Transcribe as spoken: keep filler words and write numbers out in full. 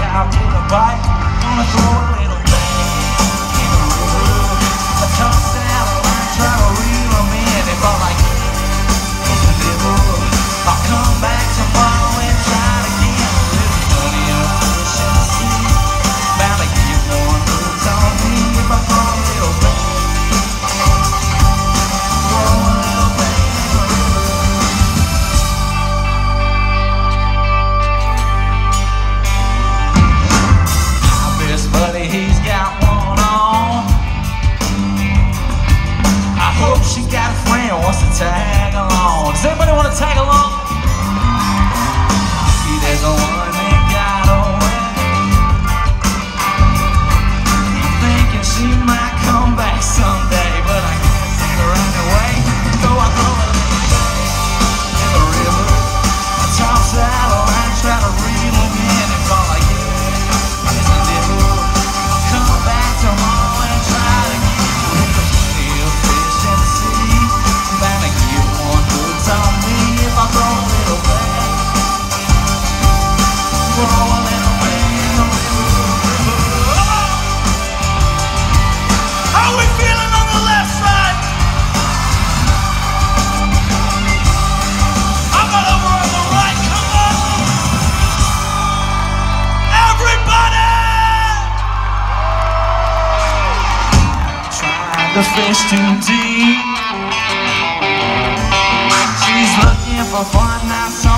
I'll take a bite. Gonna throw a little bit in the river. I tossed out a line, try to reel 'em in. If all I get is a nibble, I'll come back tomorrow and try it again. There's plenty of fish in the sea, bound to get one hooks on me if I throw a little bit. Throw a little bit in the river. My best buddy, he's got one on. I hope she got a friend who wants to tag along. Does anybody want to tag along? See, there's a one that got away. Keep thinking she might come back someday, but I can't see her run away. So I throw a little bit in the river. I toss out a line, try to reel 'em in. If all I get is a nibble, I'll come back tomorrow and try it again. There's plenty of fish in the sea, bound to get one hooks on me if I throw a little bit. Throw a little bit in the river. How we feeling on the left side? How about over on the right? Come on, everybody! Tried to fish too deep. She's looking for fun now.